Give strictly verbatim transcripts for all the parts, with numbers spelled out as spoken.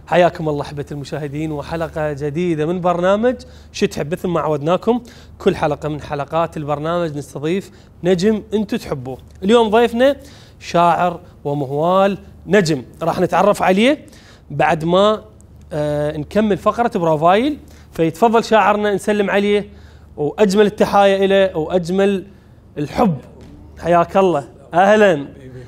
حياكم الله احبة المشاهدين وحلقة جديدة من برنامج شو تحب. مثل ما عودناكم كل حلقة من حلقات البرنامج نستضيف نجم انتم تحبوه. اليوم ضيفنا شاعر ومهوال نجم، راح نتعرف عليه بعد ما آه نكمل فقرة بروفايل. فيتفضل شاعرنا نسلم عليه واجمل التحايا له واجمل الحب. حياك الله، اهلا.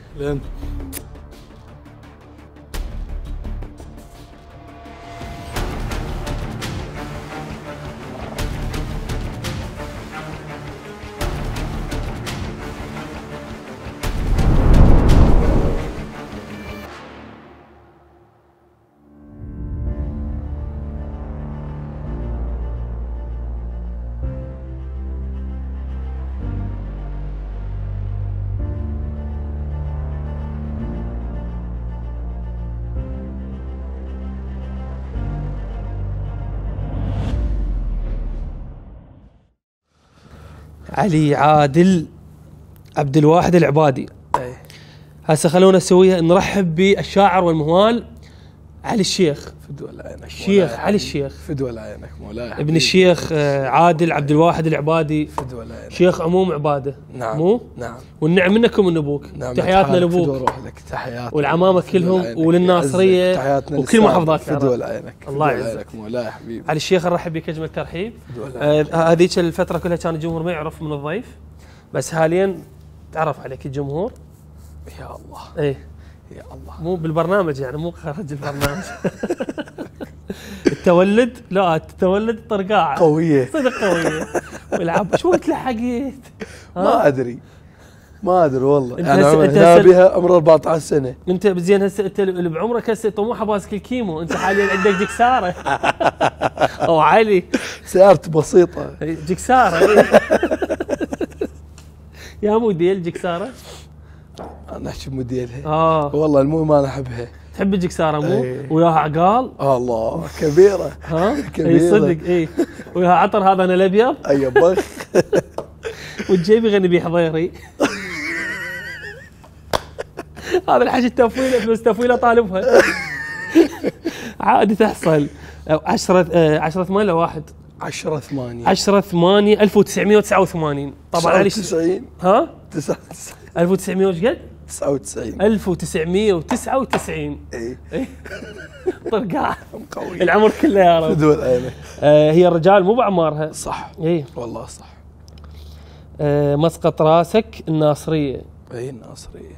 علي عادل عبد الواحد العبادي. هسه خلونا نسويها، نرحب بالشاعر والمهوال علي الشيخ. فدوى لعينك الشيخ علي الشيخ. فدوى لعينك مولاي. ابن الشيخ عادل عبد الواحد العبادي. فدوى لعينك. شيخ عموم عباده. نعم. مو؟ نعم. والنعم منكم من ابوك. نعم. تحياتنا لابوك. فدوى روح لك. تحياتنا. والعمامه كلهم وللناصريه. تحياتنا وكل محافظات العراق. فدوى لعينك. الله يعزك مولاي حبيبي. علي الشيخ نرحب بك اجمل ترحيب. آه هذيك الفتره كلها كان الجمهور ما يعرف من الضيف، بس حاليا تعرف عليك الجمهور. يا الله. ايه يا الله. مو بالبرنامج يعني، مو خارج البرنامج. التولد، لا التولد طرقاعه قويه صدق قويه. والعب شو تلحقت؟ ما ادري ما ادري والله. انت يعني هسه انت انا هسه بها عمره أربعة عشر سنه. انت زين هسه انت اللي بعمرك هسه طموحه باسك الكيمو، انت حاليا عندك جكساره. او علي سيارتي بسيطه. جكساره. يا موديل جكساره. انا احكي موديلها. اه والله المهم انا احبها. تحب الجكساره مو؟ ايه. وياها عقال. آه الله كبيره. ها كبيرة. اي صدق. اي وياها عطر هذا انا الابيض. اي بخ. والجيب يغني بيه حضيري. هذا الحكي التفويله، فلوس تفويله طالبها. عادي تحصل. عشرة عشرة ثمانية واحد عشرة ثمانية عشرة ثمانية ألف وتسعمية وتسعة وثمانين. طبعا علي تسعين. ها تسعة وتسعين. ألف وتسعمية وش قد؟ تسعة وتسعين. ألف وتسعمية وتسعة وتسعين. اي اي طرقاع قوي. العمر كله يا رب. فدوى لعينك. آه هي الرجال مو بعمارها. صح. اي والله صح. آه مسقط راسك الناصريه. اي الناصريه.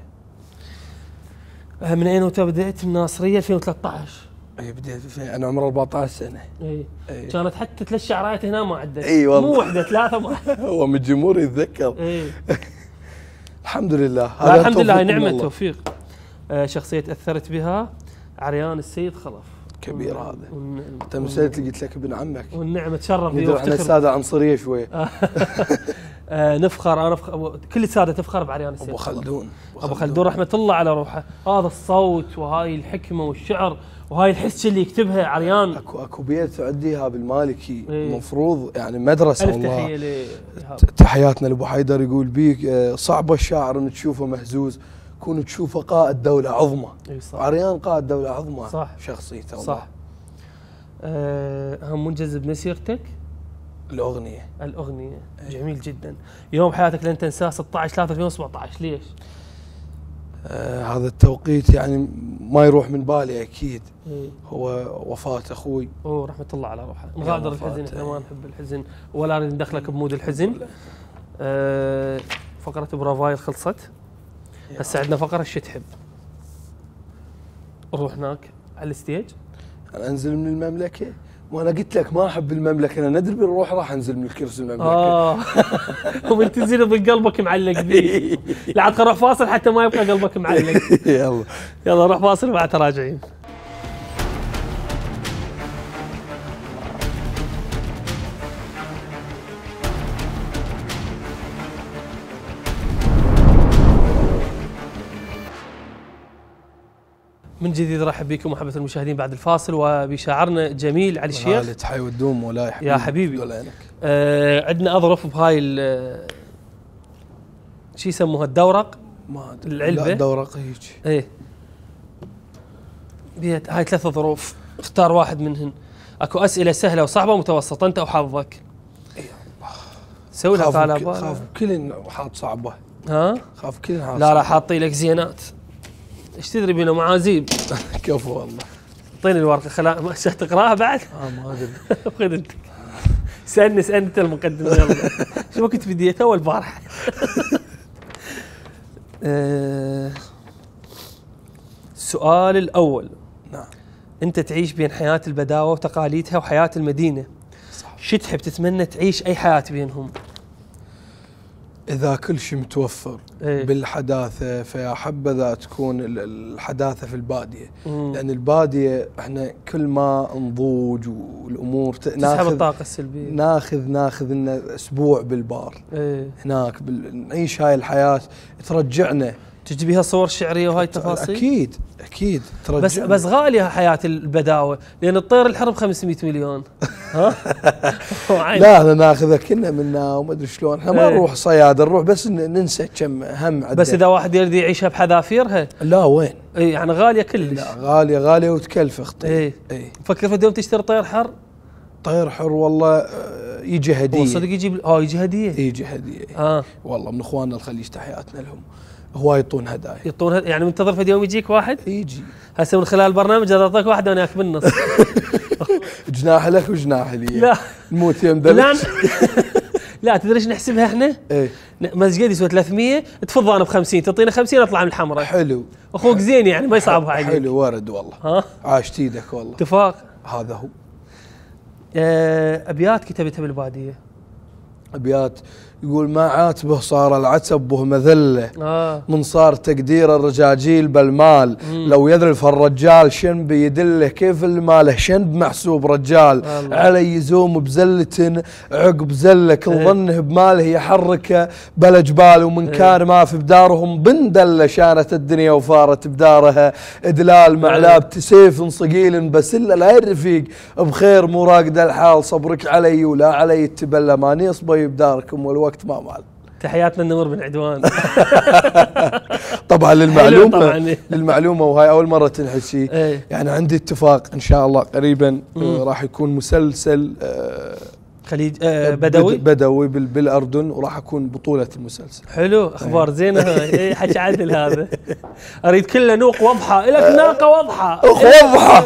آه من اين بديت الناصريه؟ ألفين وثلاثة عشر. اي بديت في انا عمري أربعة عشر سنه. اي اي كانت حتى ثلاث شعرايات هنا ما عدت. اي والله. مو وحده ثلاثه ما. هو من الجمهور يتذكر. اي الحمد لله. لا الحمد لله، هاي توفيق من نعمه الله. توفيق. آه شخصيه اثرت بها عريان السيد خلف. كبير هذا. والن- انت مسألة قلت لك ابن عمك. والنعمه تشرف فيه ندري احنا وافتخر. الساده عنصريه شويه. آه نفخر، انا افخر، كل الساده تفخر بعريان السيد ابو خلف. خلدون. ابو خلدون رحمه الله على روحه. هذا الصوت وهاي الحكمه والشعر وهاي الحس اللي يكتبها عريان. اكو اكو بيت عنديها بالمالكي إيه. المفروض يعني مدرسه الف والله. تحيه لإيهاب. تحياتنا لابو حيدر. يقول بيك آه، صعب الشاعر ان تشوفه مهزوز، كون تشوفه قائد دوله عظمى. اي صح عريان قائد دوله عظمى. صح. شخصيته والله. صح. آه، اهم منجز بمسيرتك الاغنيه. الاغنيه. جميل جدا. يوم حياتك لن تنساه ستة عشر ثلاثة ألفين وسبعة عشر. ليش؟ آه هذا التوقيت يعني ما يروح من بالي اكيد. إيه. هو وفاه اخوي. اوه رحمه الله على روحه. نغادر وفاة. الحزن، احنا ما نحب الحزن ولا نريد ندخلك بمود الحزن. آه فقره بروفايل خلصت. هسه عندنا فقره شو تحب. نروح هناك على الستيج. انا انزل من المملكه وانا قلت لك ما احب المملكه، انا ندري بنروح راح انزل من الكرسي المملكه. اه ومن تنزل يظل قلبك معلق بيه. لا عاد نروح فاصل حتى ما يبقى قلبك معلق. يلا يلا نروح فاصل وبعد راجعين. من جديد رحب بكم محبة المشاهدين بعد الفاصل وبشاعرنا جميل علي الشيخ. تحية والدوم مولاي حبيبي. يا حبيبي. آه عندنا اظرف بهاي شو يسموها الدورق. ما ادري. العلبة. لا دورق هيك. ايه بيت هاي ثلاث ظروف. اختار واحد منهن. اكو اسئله سهله وصعبه ومتوسطه، انت وحظك. اي الله. سوي لها طالب. خاف كل حاط صعبه. ها؟ خاف كل حاط. لا لا حاطي لك زينات. ايش تدري بينا معازيب؟ كفو والله. اعطيني الورقه خلا ما تقراها بعد؟ اه ما ادري. خذ انت. سألني اسألني انت المقدمة يلا. شو كنت بديته اول بارح؟ السؤال الأول. نعم. أنت تعيش بين حياة البداوة وتقاليدها وحياة المدينة. صح. شو تحب تتمنى تعيش أي حياة بينهم؟ إذا كل شيء متوفر ايه؟ بالحداثة فيا حبذا تكون الحداثة في البادية. مم. لأن البادية احنا كل ما نضوج والأمور تسحب الطاقة السلبية. ناخذ ناخذ لنا أسبوع بالبار. ايه؟ هناك بال... نعيش هاي الحياة ترجعنا. تجي بها صور شعرية وهاي التفاصيل؟ أكيد أكيد ترجعنا. بس بس غالية حياة البداوة لأن الطير الحر ب خمسمية مليون. ها؟ لا لا ناخذها كنا منا وما ادري شلون، احنا ما نروح صيادة، نروح بس ننسى كم هم عدد. بس إذا واحد يريد يعيشها بحذافيرها؟ لا وين؟ اي يعني غالية كلش. لا غالية غالية وتكلف اختي. اي اي فكر في اليوم تشتري طير حر؟ طير حر والله يجي هدية. صدق يجي اه يجي هدية؟ يجي هدية. اه والله من اخواننا الخليج تحياتنا لهم، هواي يعطون هدايا. يعطون هد... يعني منتظر في اليوم يجيك واحد؟ يجي هسه من خلال البرنامج اعطيك واحد وانا اياك بالنص. جناح لك وجناح لي. لا نموت يم دلك. لا لا تدري ايش نحسبها احنا؟ ايه مسجد يسوى ثلاثمية تفض انا ب خمسين تعطينا خمسين اطلع من الحمراء. حلو. اخوك زين يعني ما يصعبها عليك. حلو ورد والله. ها عاشت ايدك والله. اتفاق. هذا هو. ابيات كتبتها بالباديه. ابيات يقول ما عاتبه صار العتب به مذله. آه. من صار تقدير الرجاجيل بالمال. مم. لو يذرف الرجال شنب يدله كيف الماله شنب محسوب رجال. الله. علي يزوم بزلة عقب زله كل ايه. ظنه بماله يحركه بلا جبال ومن ايه. كان ما في بدارهم بندله شانت الدنيا وفارت بدارها ادلال مع لابت سيف صقيل بسله لا الرفيق بخير مو راقد الحال صبرك علي ولا علي التبلى ماني اصبي بداركم والوقت ما مال. تحياتنا النمر بن عدوان. طبعا للمعلومه طبعاً. للمعلومه وهاي اول مره تنحكي. ايه. يعني عندي اتفاق ان شاء الله قريبا راح يكون مسلسل آه خليج آه بدوي بدوي بالاردن وراح اكون بطوله المسلسل. حلو اخبار ايه. زينه هاي حكي عدل هذا. اريد كله نوق واضحه لك ناقه واضحه واضحه.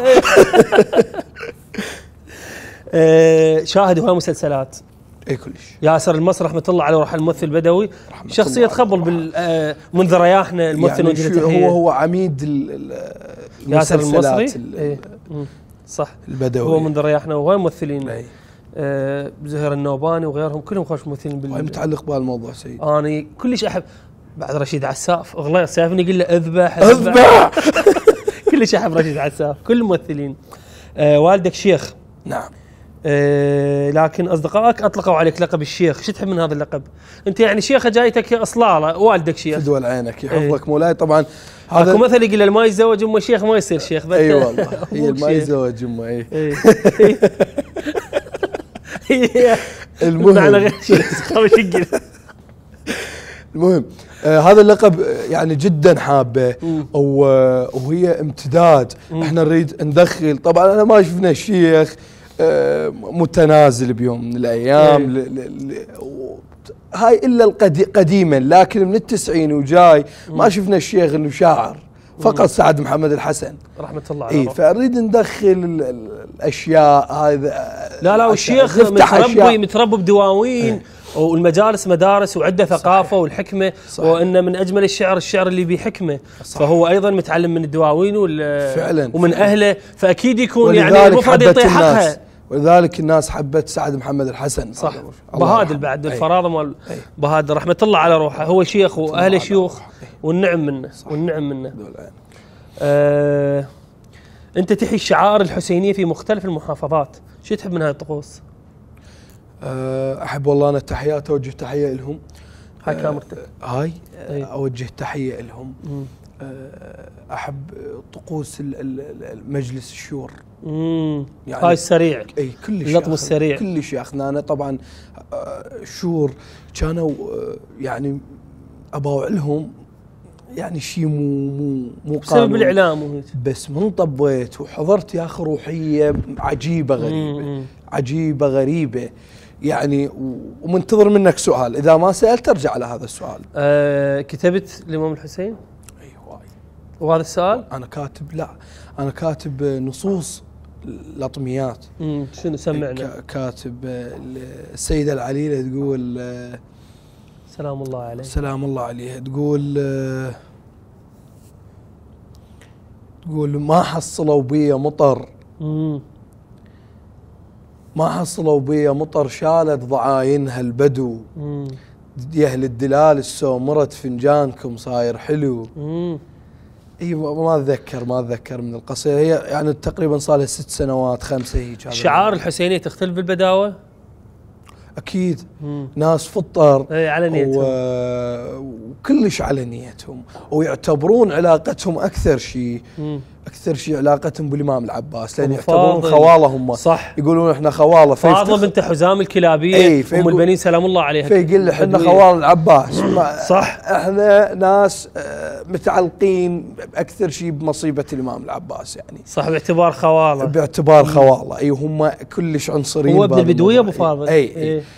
آه شاهدوا هاي مسلسلات. اي كلش. ياسر المصري رحمه الله عليه وراح الممثل بدوي شخصيه خبل بال آه منذ رياحنا الممثل يعني هو هو عميد ياسر المصري. ايه صح البدوي هو منذ رياحنا وهواي ممثلين. آه زهير النوباني وغيرهم كلهم خوش ممثلين بال متعلق بهالموضوع سيد. انا كلش احب بعد رشيد عساف اغلى سيفني يقول له اذبح اذبح. كلش احب رشيد عساف كل الممثلين. آه والدك شيخ. نعم. آه لكن اصدقائك اطلقوا عليك لقب الشيخ، شو تحب من هذا اللقب؟ انت يعني شيخه جايتك اصلاله والدك شيخ. فدول عينك يحفظك ايه. مولاي طبعا هذا اكو مثل يقول ما يتزوج امه شيخ ما يصير شيخ. اي والله هي ما يتزوج امه اي. المهم على غير شيخ المهم آه هذا اللقب يعني جدا حابه وهي امتداد. مم. احنا نريد ندخل طبعا انا ما شفنا الشيخ آه متنازل بيوم من الايام ل ل ل هاي الا القدي قديما لكن من التسعين وجاي ما شفنا الشيخ انه شاعر فقط. سعد محمد الحسن رحمه الله عليه. اي فنريد ندخل الاشياء هذا. لا لا والشيخ متربي متربي بدواوين ايه. والمجالس مدارس وعنده ثقافه والحكمه صحيح. وان من اجمل الشعر الشعر اللي بحكمه صحيح. فهو ايضا متعلم من الدواوين فعلا ومن فعلا. اهله فاكيد يكون يعني المفروض يعطي حقها. ولذلك الناس حبت سعد محمد الحسن صح. بهادل بعد الفراضه مال بهادل رحمه الله على روحه هو شيخ واهله شيوخ والنعم منه صح. والنعم منه. آه انت تحيي الشعائر الحسينيه في مختلف المحافظات، شو تحب من هاي الطقوس؟ احب والله انا التحيات اوجه تحيه لهم. هاي كاميرتك. هاي اوجه تحيه لهم. احب طقوس المجلس الشور. امم يعني هاي السريع. اي كلش اللطم السريع كلش ياخذنا. انا طبعا شور كانوا يعني اباوع لهم يعني شيء مو مو مو بسبب الاعلام وهيك. بس من طبيت وحضرت يا اخي روحيه عجيبه غريبه مم. عجيبه غريبه يعني. ومنتظر منك سؤال، اذا ما سالت ارجع على هذا السؤال. أه كتبت الامام الحسين؟ ايوه. وهذا السؤال انا كاتب، لا انا كاتب نصوص لطميات. امم شنو سمعنا؟ كاتب السيده العليله تقول سلام الله عليه سلام الله عليها، تقول تقول ما حصلوا بي مطر امم ما حصلوا بي مطر شالت ضعاينها البدو. امم يا اهل الدلال السومرت فنجانكم صاير حلو. امم اي ما اتذكر ما اتذكر من القصيده، هي يعني تقريبا صار لها ست سنوات خمسه هيك. شعار الحسينيه تختلف بالبداوه؟ اكيد. مم. ناس فطر اي على نيتهم و... وكلش على نيتهم، ويعتبرون علاقتهم اكثر شيء اكثر شيء علاقتهم بالامام العباس، لان يعتبرون خواله هم. صح، يقولون احنا خواله. فاطمه بنت حزام الكلابيه اي ام البنين سلام الله عليها، فيقول له احنا خوال العباس. صح، احنا ناس متعلقين اكثر شيء بمصيبه الامام العباس يعني. صح، باعتبار خواله باعتبار خواله. اي هم كلش عنصريين. هو ابن البدويه ابو فاضل. اي, أي. أي.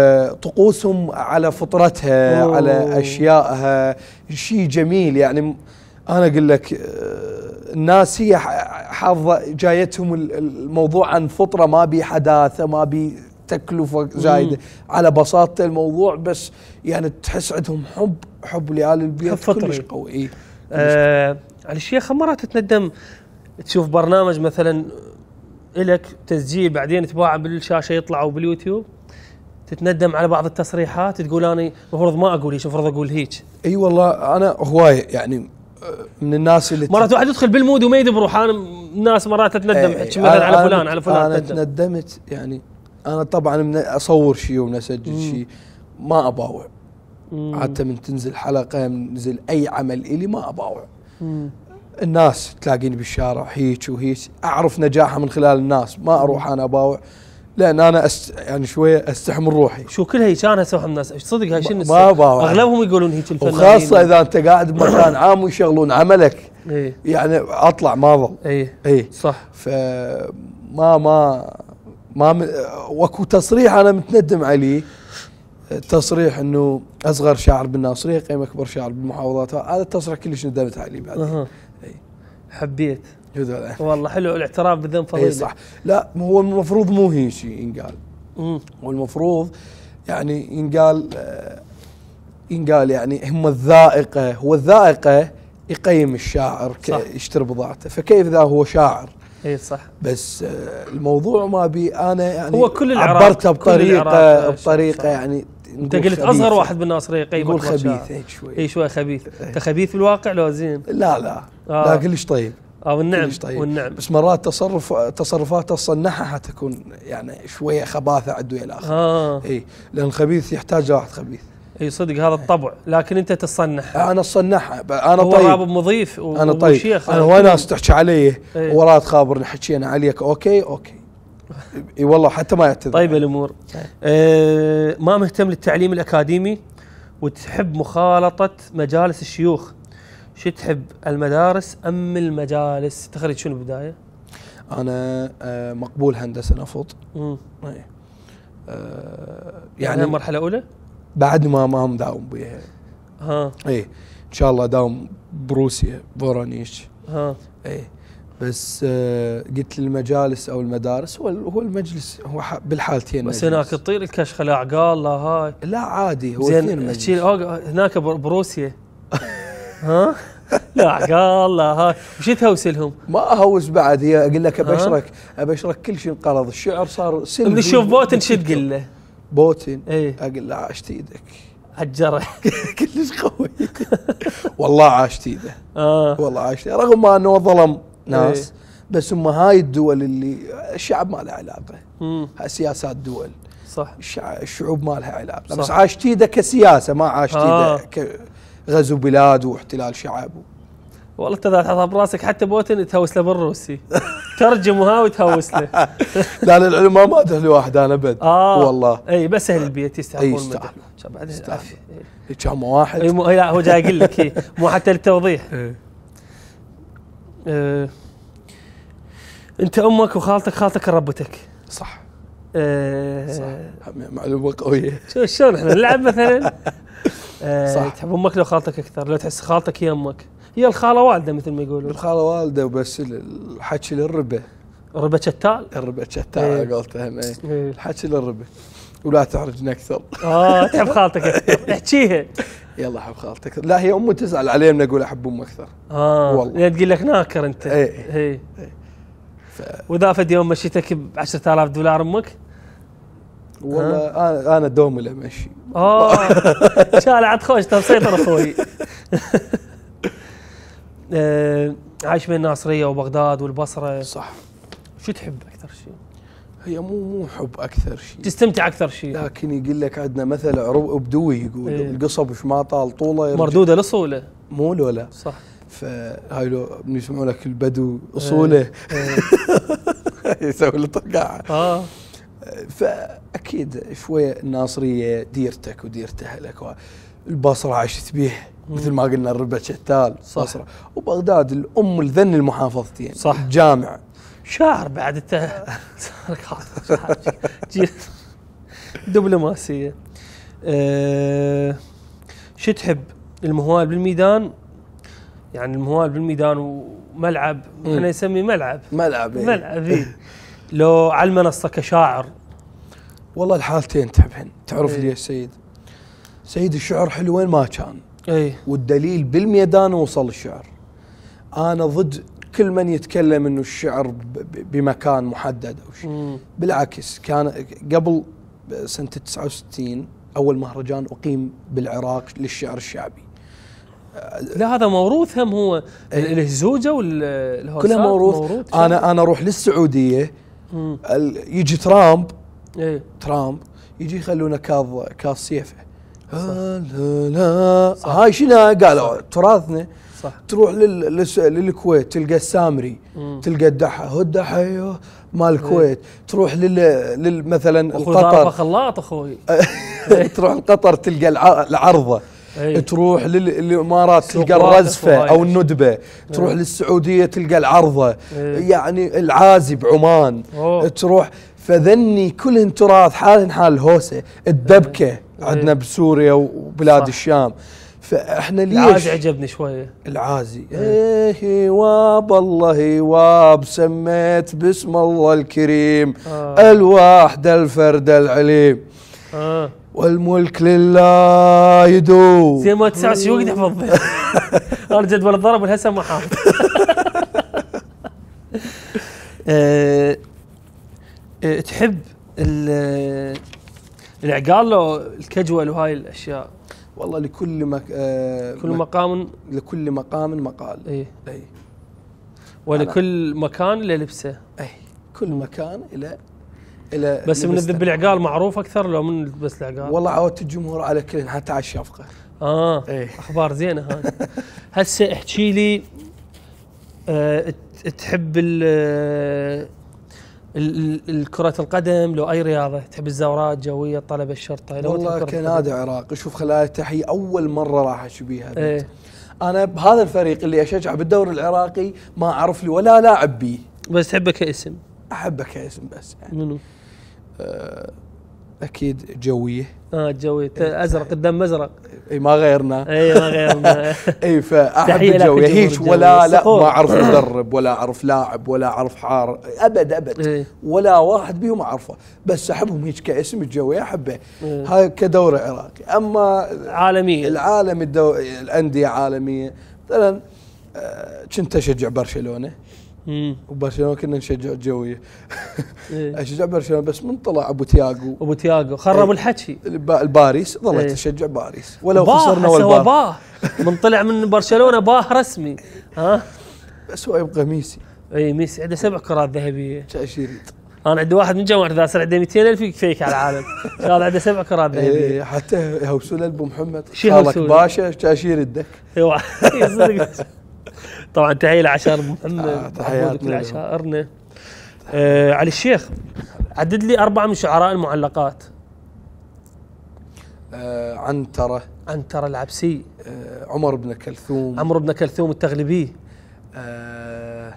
فطقوسهم على فطرتها أوه. على اشيائها شيء جميل يعني. انا اقول لك الناس هي حافظه جايتهم الموضوع عن فطره، ما بي حداثه ما بي تكلفه زايده، مم. على بساطه الموضوع، بس يعني تحس عندهم حب حب لآل البيت كلش قوي. إيه؟ آه على الشيخ مرات تتندم تشوف برنامج مثلا إلك تسجيل بعدين تباع بالشاشه يطلعوا باليوتيوب، تتندم على بعض التصريحات تقول انا المفروض ما اقول هيك، المفروض اقول هيك؟ اي والله انا هوايه يعني من الناس اللي مرات واحد يدخل بالمود وما يدبر روحان. الناس مرات تتندم ايه مثلا على فلان على فلان. انا تندمت يعني. انا طبعا من اصور شيء ومن اسجل شيء ما اباوع، حتى من تنزل حلقه من تنزل اي عمل الي ما اباوع. مم. الناس تلاقيني بالشارع هيك وهيك، اعرف نجاحها من خلال الناس، ما اروح انا اباوع، لان انا أست يعني شويه استحمل روحي. شو كل هيك انا اسوي الناس صدق هاي شنو ما باوع. اغلبهم يقولون هيك الفنانين، وخاصه اذا انت قاعد بمكان عام ويشغلون عملك. ايه يعني اطلع ما ظل. ايه ايه صح. فما ما ما واكو تصريح انا متندم عليه، تصريح انه اصغر شاعر بالناصريه قيم اكبر شاعر بالمحافظات، هذا التصريح كلش ندمت عليه بعدين. أه. ايه حبيت والله حلو الاعتراف بالذنب فضيله. اي صح. لا هو المفروض مو هي شيء ينقال. امم هو المفروض يعني ينقال آه ينقال يعني هم الذائقه، هو الذائقه يقيم الشاعر يشتري بضاعته، فكيف اذا هو شاعر؟ اي صح. بس آه الموضوع ما بي انا يعني هو كل عبرته بطريقه بطريقه يعني. انت قلت اصغر واحد بالناصريه قيم يقول خبيث هيك شوي. اي شوي خبيث. انت خبيث بالواقع لو زين؟ لا لا آه. لا كلش طيب. اه والنعم طيب. والنعم. بس مرات تصرف تصرفاته الصناحه حتكون يعني شويه خباثه عند ويا الاخر. اه اي لان الخبيث يحتاج واحد خبيث. اي صدق هذا الطبع، لكن انت تصنح. انا اصنعها انا هو طيب. هو رابط مضيف انا طيب. انا وناس تحكي علي ورا تخابرني حكينا عليك اوكي اوكي. اي والله حتى ما يعتذر. طيب الامور. آه ما مهتم للتعليم الاكاديمي وتحب مخالطه مجالس الشيوخ، شو تحب المدارس ام المجالس؟ تخرج شنو بدايه؟ انا آه مقبول هندسه نفط. امم آه يعني مرحله اولى؟ بعد ما ما مداوم بيها. ها اي ان شاء الله داوم بروسيا فورانيش. ها اي بس آه قلت للمجالس او المدارس، هو هو المجلس هو بالحالتين. بس هناك تطير الكشخه لا عقال لا هاي. لا عادي هو اثنين مجلس. هناك بروسيا ها لا عقال لا هاي. وش تهوسلهم؟ ما اهوس بعد، هي اقول لك ابشرك ابشرك كل شيء انقرض، الشعر صار سلبي. من تشوف بوتن شو تقول له؟ بوتن ايه اقول له عاشت ايدك هالجرح كلش قوي والله عاشت ايده. اه والله عاشت رغم ما انه ظلم ناس. ايه. بس هم هاي الدول اللي الشعب ما له علاقه. امم سياسات دول صح، الشعوب ما لها علاقه. بس عاشت ايده كسياسه، ما عاشت ايده آه. كغزو بلاد واحتلال شعب. والله انت اذا تحطها براسك حتى بوتن تهوس له بالروسي ترجمها وتهوس له. لا لا العلماء ما ادري واحد انا ابد. اه والله اي بس اهل البيت يستحقون يستاهلون. بعد العافيه. كم واحد. اي مو لا هو جاي اقول لك إيه. مو حتى للتوضيح. آه. انت امك وخالتك خالتك ربتك. صح. آه. صح معلومه قويه. شو شلون احنا نلعب مثلا. آه. صح. تحب امك لو خالتك اكثر؟ لو تحس خالتك هي امك؟ هي الخاله والده مثل ما يقولون. الخاله والده وبس الحكي للربه. ربة شتال. الربه شتال إيه. قلتها انا. إيه. الحكي للربه ولا تحرجنا اكثر. اه تحب خالتك اكثر احكيها. يلا احب خالتك. لا هي امي تزعل علي من اقول احب امي اكثر. اه والله تقول لك ناكر انت. اي اي اي. واذا فد يوم مشيتك ب عشرة آلاف دولار امك؟ والله انا انا دوم له مشي. اه شال عاد خوش مسيطر اخوي. آه عايش بين الناصريه وبغداد والبصره. صح. شو تحب اكثر شيء؟ هي مو مو حب اكثر شيء. تستمتع اكثر شيء. لكن يقول لك عندنا مثل عروب ابدوي يقول إيه. القصب وش ما طال طوله مردوده لاصوله. مو ولا صح. فهاي لو يسمعوا لك البدو اصوله يسوي له طقاعه. اه فاكيد شويه الناصريه ديرتك وديرت اهلك. البصره عشت به مثل ما قلنا الربع شتال. صح. وبغداد الام الذن المحافظتين. صح. الجامع شاعر بعد انت. دبلوماسيه. أه شو تحب المهوال بالميدان؟ يعني المهوال بالميدان وملعب احنا نسميه ملعب. ملعب ايه. ملعب ايه. لو على المنصه كشاعر. والله الحالتين تحبهن. تعرف ايه. لي السيد سيد الشعر حلو وين ما كان. اي والدليل بالميدان وصل الشعر. انا ضد كل من يتكلم انه الشعر بمكان محدد او شيء. بالعكس كان قبل سنه تسعة وستين اول مهرجان اقيم بالعراق للشعر الشعبي. لا هذا موروث هم هو الهزوجه والهوسات كلها موروث, موروث انا انا اروح للسعوديه يجي ترامب. ايه ترامب يجي يخلونا كاظ كاظ سيفه. لا لا هاي شنو قالوا تراثنا. صح. تروح لل... للكويت تلقى السامري. مم. تلقى الدحى هو الدحى مال الكويت. تروح لل, لل... مثلا القطر خلاط اخوي. تروح القطر تلقى العرضه. أيه. تروح للامارات تلقى الرزفه او الندبه. تروح أيه. للسعوديه تلقى العرضه. أيه. يعني العازي بعمان. أوه. تروح فذني كلهن تراث حالهن حال الهوسه الدبكه. أيه. عندنا بسوريا وبلاد صح. الشام. فاحنا ليش العازي عجبني شويه. العازي ايه واب الله واب سميت باسم الله الكريم. آه. الواحد الفرد العليم. آه. والملك لله يدوم. زي ما تسعة وسيوق يحفظ. انا جدول الضرب والهسه ما حافظ. أه أه تحب العقال لو الكجول وهاي الاشياء؟ والله لكل مك... آه كل مقام لكل مقام مقال. اي اي ولكل مكان له لبسه. اي كل مكان الى الى بس من الذب العقال معروف اكثر لو من بس العقال؟ والله عودت الجمهور على كل حتى على الشفقه. اه ايه. اخبار زينه هاي. هسه احكي لي أه تحب ال الكرة القدم لو اي رياضه؟ تحب الزورات جويه طلبه الشرطه؟ لو والله كنادي عراقي شوف خلال التحيه اول مره راح اشوف بيها. ايه. انا بهذا الفريق اللي اشجع بالدوري العراقي ما اعرف لي ولا لاعب بيه. بس تحبه كاسم؟ احبه كاسم بس يعني. منو؟ أه اكيد جويه. اه جويه ازرق قدام مزرق. اي ما غيرنا. اي ما غيرنا. اي فاحب الجويه هيك ولا لا ما اعرف مدرب ولا اعرف لاعب ولا اعرف حار ابد ابد. إيه. ولا واحد بيهم اعرفه بس احبهم هيك كاسم الجويه احبه. إيه. هاي كدوري عراقي. اما عالميا العالم الدو... الانديه عالميه مثلا كنت اشجع برشلونه. امم وبرشلونه كنا نشجع الجويه. إيه. اشجع برشلونه بس من طلع ابو تياغو ابو تياغو خربوا إيه. الحكي الباريس ظليت إيه. اشجع باريس ولو خسرنا والبار باه من طلع من برشلونه باه رسمي. ها بس هو يبقى ميسي. اي ميسي عنده سبع كرات ذهبيه. ايش يريد؟ انا عندي واحد من جامعه ذا صار عنده مئتين ألف يكفيك على العالم. هذا عنده سبع كرات ذهبيه. ايه حتى يهوسوا ابو محمد خالك باشا ايش يردك؟ ايوه طبعا تحيه لعشائر ابو محمد. آه تحياتنا لعشائرنا. آه علي الشيخ، عدد لي أربعة من شعراء المعلقات. آه عنترة، عنترة العبسي. آه عمر بن كلثوم، عمرو بن كلثوم التغلبي. آه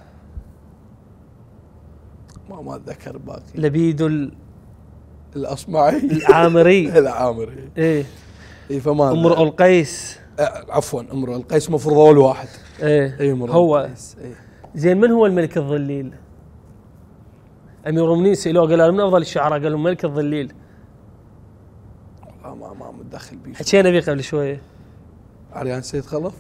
ما ما اتذكر باقي. لبيد ال... الاصمعي العامري. العامري. ايه اي فما امرؤ القيس. آه عفوا امرؤ القيس مفروض اول واحد. ايه اي امرؤ هو القيس. إيه. زين من هو الملك الظليل؟ امير المؤمنين سالوه قال له من افضل الشعراء؟ قال له ملك الظليل. والله ما ما متدخل بيه. حكينا بيه قبل شويه. عريان سيد خلف.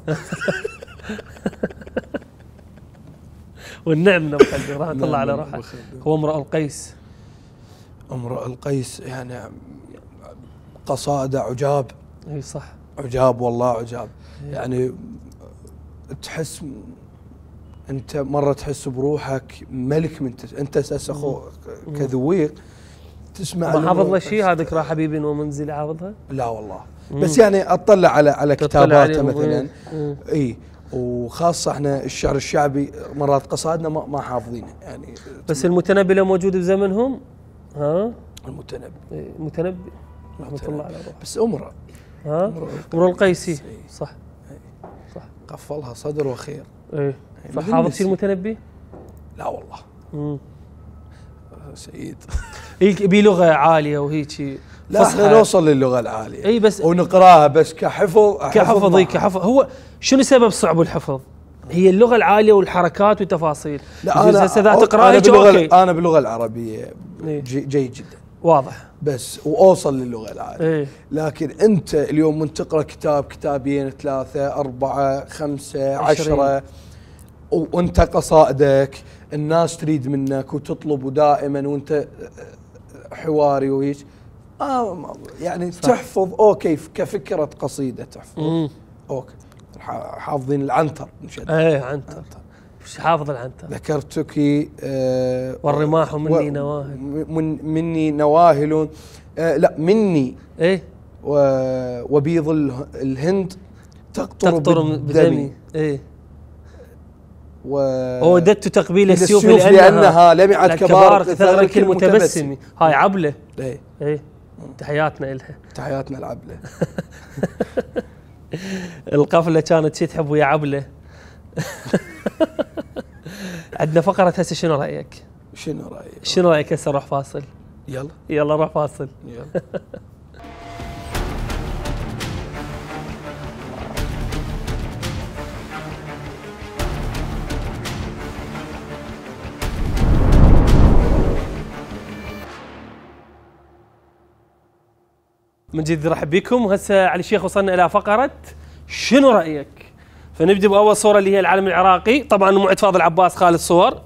والنعم من ابو خلدون رحمه الله على روحه. هو امرؤ القيس. امرؤ القيس يعني قصائده عجاب. اي صح، عجاب والله عجاب. يعني تحس انت مره تحس بروحك ملك من تس... انت اساس اخو كذويق تسمع. ما حافظ له شيء هذا ذكرى حبيبي ومنزلي حافظها؟ لا والله. بس يعني اطلع على على كتاباته مثلا. اي وخاصه احنا الشعر الشعبي مرات قصائدنا ما, ما حافظينه يعني. بس المتنبي لو موجود بزمنهم. ها المتنبي. إيه المتنبي رحمه الله على روحه. بس امرأ. ها امرؤ القيسي. صح صح. قفلها صدر وخير. ايه فحافظ شيء المتنبي؟ لا والله. امم سعيد. يبي لغه عاليه وهيك. لا احنا نوصل للغه العاليه. اي بس ونقراها بس كحفظ. كحفظ اي كحفظ. هو شنو سبب صعب الحفظ؟ هي اللغه العاليه والحركات والتفاصيل. لا انا اذا تقراها هيك اوكي. انا باللغه العربيه جي جيد جدا. واضح. بس واوصل للغه العاليه. إيه؟ لكن انت اليوم من تقرا كتاب كتابين ثلاثه اربعه خمسه عشره وانت قصائدك الناس تريد منك وتطلب دائما وانت حواري وهيك. آه يعني صح. تحفظ اوكي كفكره قصيده تحفظ. مم. اوكي حافظين العنتر مشد. ايه عنتر. مش حافظ العنتر. ذكرتك آه والرماح مني نواهل. من مني نواهل. آه لا مني. ايه وبيض الهند تقطر, تقطر بدمي. ايه ووددت تقبيل السيوف لأنها, لأنها لمعت كبار ثغرك المتبسم. هاي عبله. ايه ايه تحياتنا إلها. تحياتنا العبله. القفله كانت شي تحب ويا عبله. عندنا فقره هسه شنو رايك؟ شنو رايك؟ شنو رايك هسه نروح فاصل؟ يلا يلا نروح فاصل. يلا. من جديد نرحب بكم. وهسه علي الشيخ وصلنا الى فقره شنو رايك؟ فنبدا باول صوره اللي هي العلم العراقي. طبعا موعد فاضل عباس خالد صور.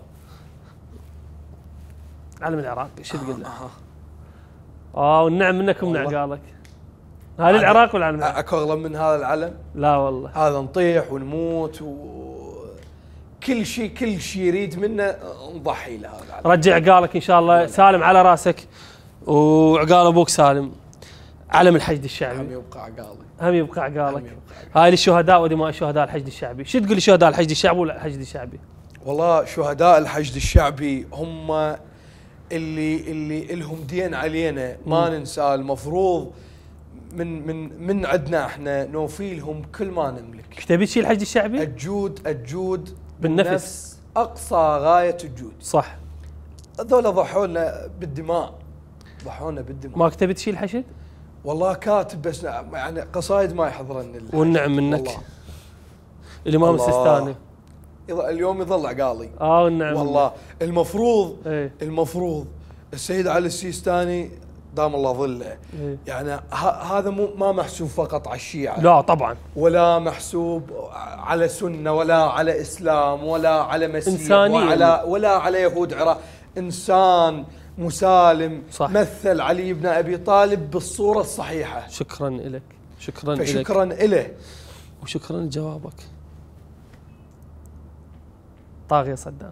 العلم العراقي شو تقول له؟ اه والنعم منكم نعقالك. هذا العراق والعلم العراقي. اكو اغلى من هذا العلم؟ لا والله. هذا نطيح ونموت و كل شيء كل شيء يريد منا نضحي له هذا العلم. رجع عقالك ان شاء الله. سالم على راسك وعقال ابوك سالم. علم الحشد الشعبي. هم يبقى عقالي. هم يبقى عقالك. هاي للشهداء ودماء شهداء الحشد الشعبي. شو تقول لشهداء الحشد الشعبي ولا الحشد الشعبي؟ والله شهداء الحشد الشعبي هم اللي اللي لهم دين علينا ما ننساه. المفروض من من من عندنا احنا نوفي لهم كل ما نملك. كتبت شيء الحشد الشعبي؟ الجود الجود بالنفس. بالنفس اقصى غايه الجود. صح. هذول ضحوا لنا بالدماء. ضحوا لنا بالدماء. ما كتبت شيء الحشد؟ والله كاتب بس يعني قصايد ما يحضرن. والنعم منك. الامام السيستاني اليوم يظل عقالي. اه والنعم والله. المفروض ايه؟ المفروض السيد علي السيستاني دام الله ظله. ايه؟ يعني هذا مو ما محسوب فقط على الشيعة. لا طبعا. ولا محسوب على سنة ولا على اسلام ولا على مسيح ولا ولا على يهود عراق. انسان مسالم. صح. مثل علي بن أبي طالب بالصورة الصحيحة. شكرا لك. شكرا لك. شكرا له. وشكرا لجوابك. طاغية صدام.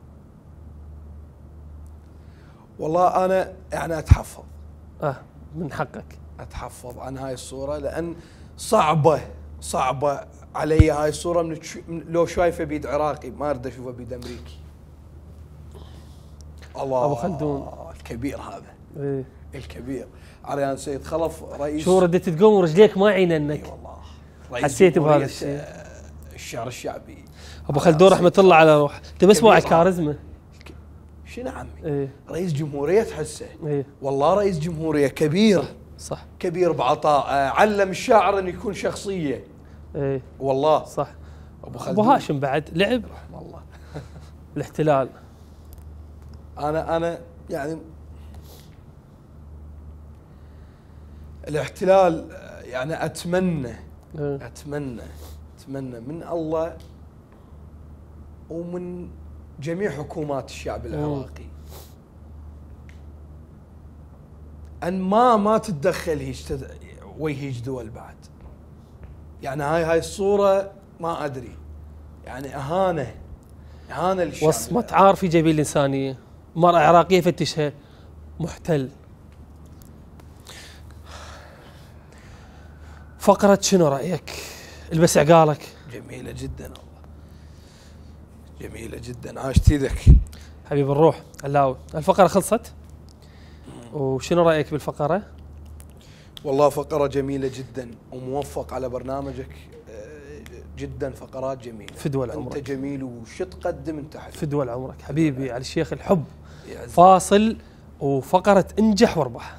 والله أنا يعني أتحفظ. آه من حقك. أتحفظ عن هاي الصورة لأن صعبة صعبة علي هاي الصورة. من لو شايفة بيد عراقي ما أريد أشوفها بيد أمريكي. الله ابو خلدون الكبير هذا. ايه الكبير عريان سيد خلف رئيس. شو ردت تقوم ورجليك ما عيننك؟ اي والله حسيت بهذا الشيء. الشعر الشعبي ابو خلدون رحمه الله على روح. انت بس مو على الكاريزما. شنو عمي؟ ايه رئيس جمهوريه تحسه. ايه والله رئيس جمهوريه كبير. صح. كبير بعطاء، علم الشاعر انه يكون شخصيه. ايه والله صح. ابو ابو خلدون هاشم بعد لعب رحمه الله. الاحتلال. انا انا يعني الاحتلال يعني اتمنى إيه. اتمنى اتمنى من الله ومن جميع حكومات الشعب العراقي ان ما ما تتدخل هيج تد... ويهيج دول بعد. يعني هاي هاي الصوره ما ادري، يعني اهانه اهانه للشعب. وصمة عار في جبين الانسانيه، مرأة عراقيه فتشها محتل. فقرة شنو رأيك؟ البس عقالك. جميلة جدا والله، جميلة جدا، عاشت ايدك حبيب الروح علاوي. الفقرة خلصت، وشنو رأيك بالفقرة؟ والله فقرة جميلة جدا وموفق على برنامجك جدا، فقرات جميلة. فدوى عمرك. انت جميل وش تقدم انت حلو. فدوى عمرك حبيبي على الشيخ الحب. فاصل وفقرة انجح واربح.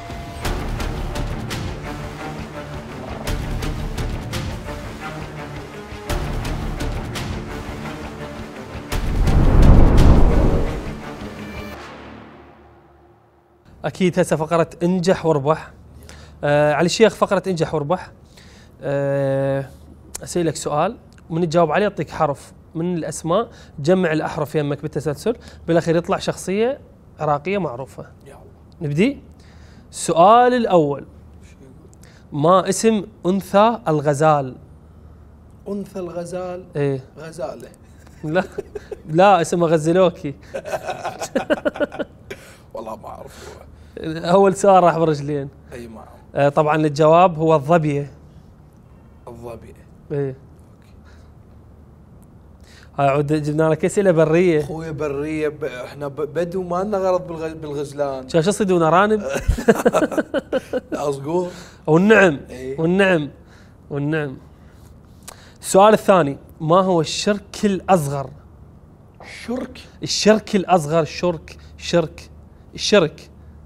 اكيد هسه فقره انجح واربح. آه علي الشيخ فقره انجح واربح. آه اسالك سؤال ومن تجاوب عليه اعطيك حرف من الاسماء، جمع الاحرف يمك بالتسلسل، بالاخير يطلع شخصيه عراقيه معروفه. يا الله. نبدي. السؤال الاول، ما اسم انثى الغزال؟ انثى الغزال. ايه غزاله. لا لا اسمها غزلوكي. والله ما اعرف. اول سؤال راح برجلين. اي ما اعرف. آه طبعا الجواب هو الظبيه. الظبيه. ايه هاي عود جبنا لك اسئله بريه. اخوي بريه ب... احنا ب... بدو ما لنا غرض بالغ... بالغزلان. شو صدق ارانب؟ اصقور. والنعم. ايه؟ والنعم والنعم. السؤال الثاني، ما هو الشرك الاصغر؟ شرك. الشرك الاصغر. شرك شرك الشرك.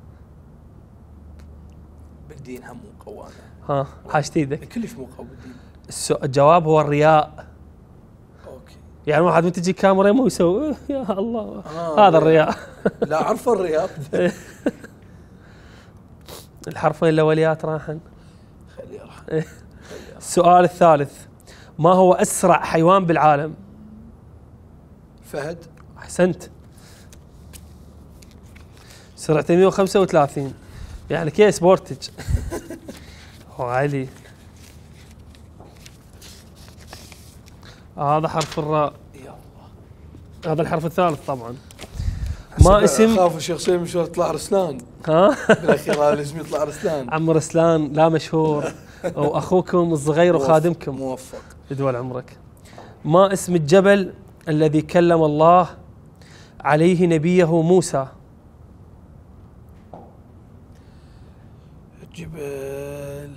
بالدين هم مو قوانا. ها حاجت ايدك. كلش مو قوي بالدين. السو... الجواب هو الرياء. اوكي. يعني واحد من تجي كاميرا مو يسوي يا الله. آه هذا الرياء. لا اعرف الرياض. الحرفين الاوليات راحن. خليه راح. السؤال الثالث، ما هو اسرع حيوان بالعالم؟ فهد. احسنت. سرعته مئة وخمسة وثلاثين، يعني كيس سبورتج. وعلي هذا حرف الراء. يا الله. هذا الحرف الثالث طبعا. ما اسم. خاف الشخصيه مش يطلع رسلان. ها بالاخير هذا لازم يطلع رسلان. عم رسلان لا مشهور، واخوكم الصغير وخادمكم. موفق. يدول عمرك. ما اسم الجبل الذي كلم الله عليه نبيه موسى؟ جبل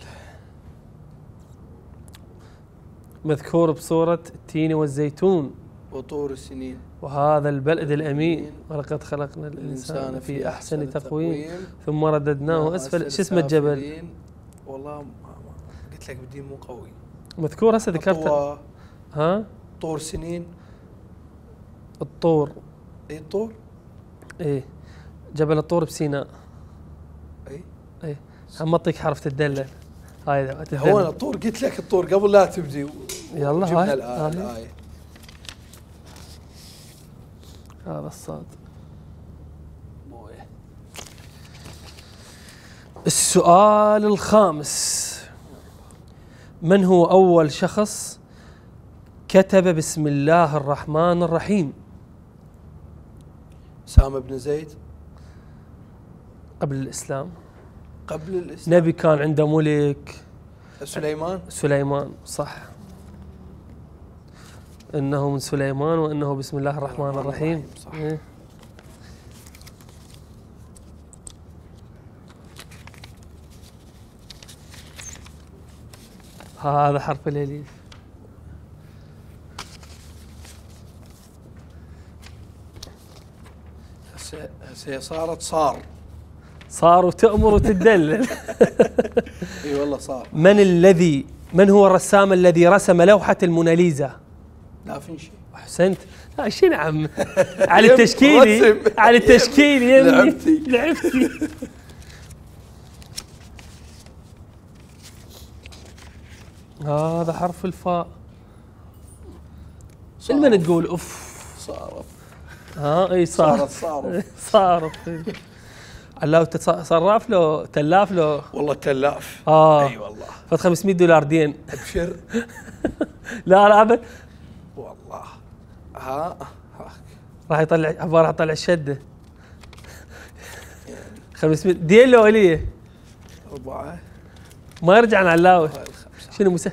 مذكور بسورة التين والزيتون. وطور السنين. وهذا البلد الأمين ولقد خلقنا الإنسان في أحسن تقويم ثم رددناه أسفل. شو اسم الجبل؟ والله ما قلت لك بالدين مو قوي. مذكور هسه ذكرته. ها؟ طور سنين. الطور. اي الطور؟ ايه جبل الطور بسيناء. اي ايه هم اعطيك حرف تدلل. هاي هو انا الطور قلت لك الطور قبل لا تبدي. يلا هاي الآية. هذا الصاد. السؤال الخامس، من هو أول شخص كتب بسم الله الرحمن الرحيم؟ سامة بن زيد. قبل الإسلام. قبل الإسلام. نبي كان عنده ملك. سليمان. سليمان صح. إنه من سليمان وإنه بسم الله الرحمن الرحيم. صح. إيه. هذا حرف الاليف. هسه هسه صارت صار. صار وتأمر وتدلل. اي والله صار. من الذي من هو الرسام الذي رسم لوحة الموناليزا؟ لا في شيء. احسنت. لا شنو عم على التشكيلي على التشكيلي يمي لعبتي لعبتي. هذا حرف الفاء. لمن تقول اوف؟ صارف. ها اي صارف صارف صارف. علاو صراف له تلاف له والله تلاف. اه اي والله. فت خمسمية دولار دين. ابشر. لا لا ابد والله. ها راح يطلع عباره راح يطلع الشده. خمسمية دين له وليه أربعة ما يرجع عن علاوه. شنو مس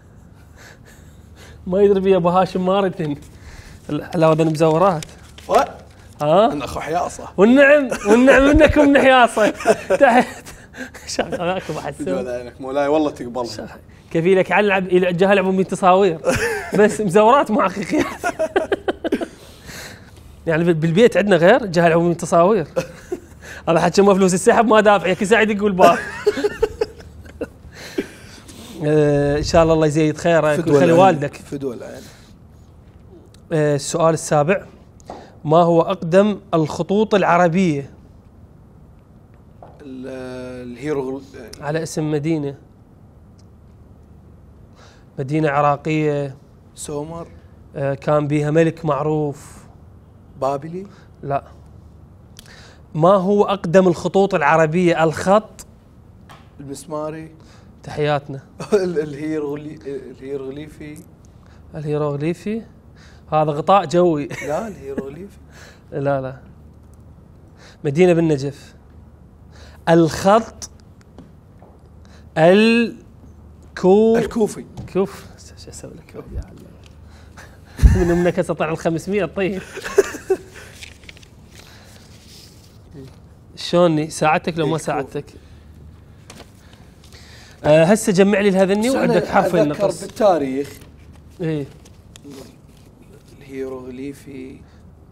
ما يدري بي ابو هاشم مارتن علاوه ذن مزورات. ها انا اخو حياصه. والنعم والنعم منكم نحياصه تحت. شغلاكم احسن. بدون عينك مولاي والله تقبلها. كفيلك علب جهل لعبوا من تصاوير بس مزورات مو حقيقيات. يعني بالبيت عندنا غير جهل لعبوا من تصاوير. هذا حكى ما فلوس السحب ما دافع يا سعيد يقول باب. ان شاء الله الله يزيد خيرك ويخلي والدك. فدوى العين. السؤال السابع. ما هو أقدم الخطوط العربية؟ الهيرو على اسم مدينة مدينة عراقية. سومر. آه كان بيها ملك معروف. بابلي. لا. ما هو أقدم الخطوط العربية؟ الخط. المسماري. تحياتنا. الهيروغلي الهيروغليفي. الهيروغليفي هذا غطاء جوي. لا الهيروغليفي. لا لا مدينة بالنجف. الخط الكو الكوفي. كوف شو اسوي لك يا علام من منك استطيع ال خمسمية طيب. شلوني ساعدتك لو ما ساعدتك؟ أه هسه جمع لي الهذني وعندك حرفين نقص. بالتاريخ. ايه الهيروغليفي.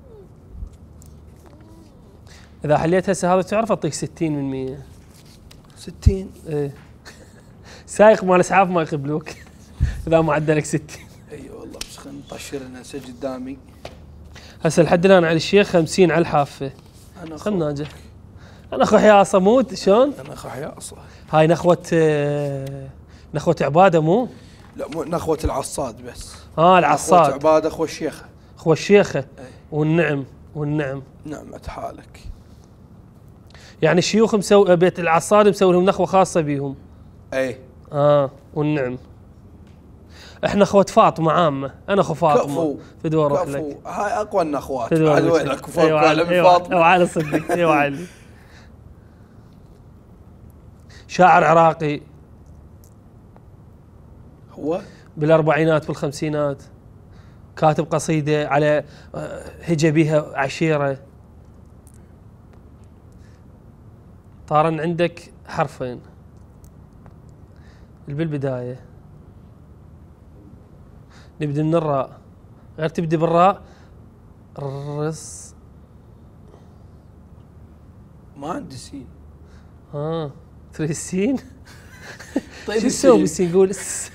اذا حليت هسه هذا تعرف اعطيك ستين من مية. ستين. ايه سايق مال اسعاف ما يقبلوك اذا ما عدلك ستين. اي والله بس خلينا نطشر هسه قدامي. هسه لحد الان على الشيخ خمسين على الحافه. انا خلنا ناجح. انا اخو حياصه مو شلون؟ انا اخو حياصه. هاي نخوه آه نخوه عباده مو؟ لا مو نخوه العصاد بس. اه العصاد. نخوه عباده اخو الشيخه. اخو الشيخه. والنعم والنعم. نعمة حالك. يعني الشيوخ مسوي بيت العصاد مسوي لهم نخوه خاصه بيهم. اي اه والنعم. احنا اخوة فاطمه عامه. انا اخو فاطمه. فدوى اروح لك. هاي اقوى النخوات. على وينك فوق على من فاطمه. ايوه على صدق. ايوه علي. شاعر عراقي. هو بالاربعينات والخمسينات كاتب قصيده على هجى بها عشيره. طارن عندك حرفين بالبدايه. نبدا من الراء غير تبدي بالراء. الرص ما عندي سين. اه تريد السين. طيب شو نسوي بالسين؟ نقول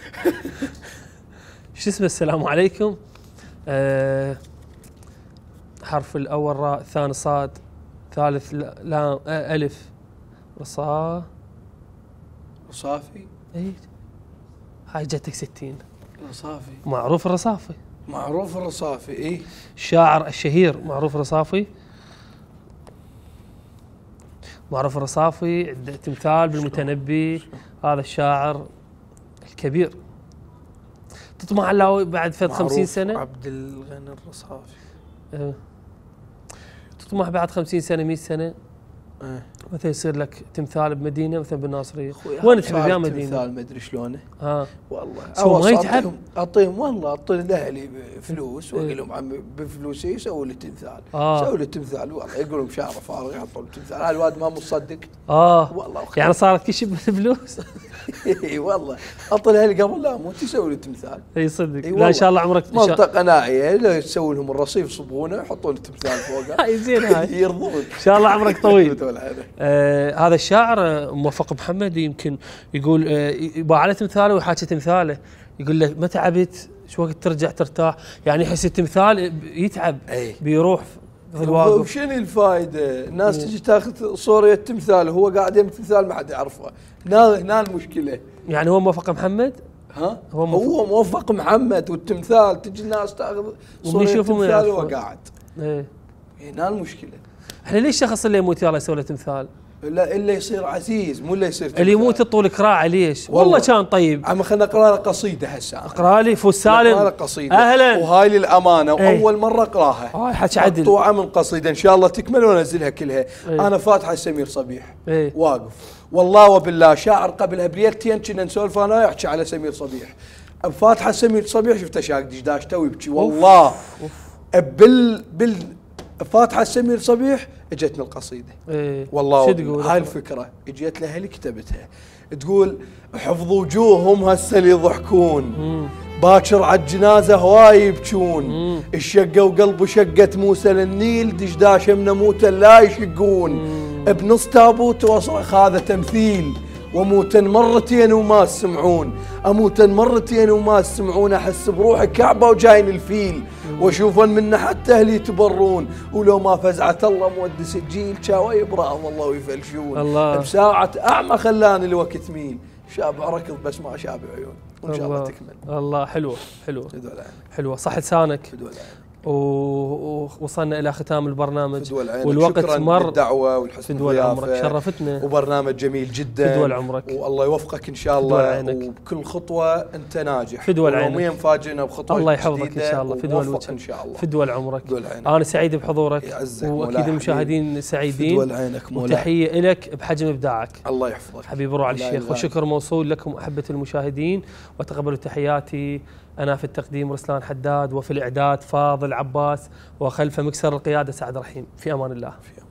شو اسمه السلام عليكم. آه حرف الاول راء، الثاني صاد، ثالث لام آه الف. رصا رصافي. اي هاي جتك ستين. رصافي معروف الرصافي. معروف الرصافي. اي الشاعر الشهير معروف الرصافي. معروف الرصافي عنده تمثال بالمتنبي. هذا الشاعر الكبير. تطمع له بعد فد خمسين سنة. عبد الغني الرصافي. أه. تطمح بعد خمسين سنة مئة سنة. أه. مثلا يصير لك تمثال بمدينه مثلا بالناصريه، وين تحب يا مدينه؟ تمثال ما ادري شلونه. ها والله هو ما يتعب. اعطيهم والله اعطي لاهلي فلوس واقول لهم عم بفلوسي يسوي لي تمثال، آه. سوي لي تمثال والله يقولون شعره فارغ يحطوا له تمثال، الواد ما مصدق. اه والله يعني صارت كل شيء بفلوس. اي والله اعطي لاهلي قبل لا اموت يسوي لي تمثال. اي صدق. لا ان شاء الله عمرك منطقه نائيه لا تسوي لهم الرصيف يصبونه يحطون التمثال فوقه. هاي زين هاي. يرضون ان شاء الله عمرك طويل. آه هذا الشاعر موفق محمد يمكن يقول آه يبغى على تمثاله ويحاكي تمثاله، يقول له ما تعبت شو وقت ترجع ترتاح، يعني يحس التمثال يتعب أي. بيروح في الواقف. وشنو الفائده؟ الناس تجي تاخذ صوره التمثال وهو قاعد يم التمثال ما حد يعرفه، هنا هنا المشكله. يعني هو موفق محمد؟ ها هو موفق, هو موفق محمد والتمثال تجي الناس تاخذ صوره التمثال وهو قاعد. ايه هنا المشكله. احنا ليش الشخص اللي يموت يلا يسوي له تمثال؟ لا الا يصير عزيز مو الا يصير تمثال. اللي يموت الطول كراعه ليش؟ والله, والله كان طيب. عم خلينا نقرا له قصيده هسه. اقرا لي فوز سالم. اقرا له قصيده اهلا. وهاي للامانه ايه؟ واول مره اقراها. هاي حكي عدل. مقطوعه من قصيده ان شاء الله تكمل وانزلها كلها. ايه؟ انا فاتحه سمير صبيح. ايه؟ واقف والله وبالله شاعر قبلها بليلتين كنا نسولف انا يحكي على سمير صبيح. فاتحه سمير صبيح شفته شاق دشداش تو يبكي والله. أوف. بال بال فاتحه سمير صبيح اجتني القصيده. ايه؟ والله هاي الفكره اجيت لها اللي كتبتها تقول حفظ وجوههم هسه اللي يضحكون باكر على الجنازه هواي يبكون، الشقه وقلبه شقه موسى للنيل دشداش من موته لا يشقون، بنص تابوت واصرخ هذا تمثيل وموتا مرتين وما تسمعون، اموتا مرتين وما تسمعون، احس بروحي كعبه وجاين الفيل واشوفن من حتى اهلي يتبرون، ولو ما فزعه الله مود سجيل شاوي يبرأهم الله ويفلشون، الله بساعه اعمى خلاني الوقت ميل، شابع ركض بس ما شابع عيون، وان شاء الله تكمل. الله حلوه حلوه حلوه صح لسانك. ووصلنا الى ختام البرنامج والوقت مر. بالدعوه والحسن الضيافه شرفتنا وبرنامج جميل جدا. فدوى عمرك والله يوفقك ان شاء الله وبكل خطوه انت ناجح. فدوى عينك يوميا فاجئنا بخطوه الله يحفظك ان شاء الله. فدوى الوجه ان شاء الله. فدوى عمرك. انا سعيد بحضورك واكيد المشاهدين سعيدين. فدوى عينك مولاي. وتحيه لك بحجم ابداعك. الله يحفظك حبيبي روح على الشيخ. وشكر موصول لكم احبه المشاهدين وتقبلوا تحياتي. أنا في التقديم رسلان حداد وفي الإعداد فاضل عباس وخلف مكسر القيادة سعد رحيم. في أمان الله.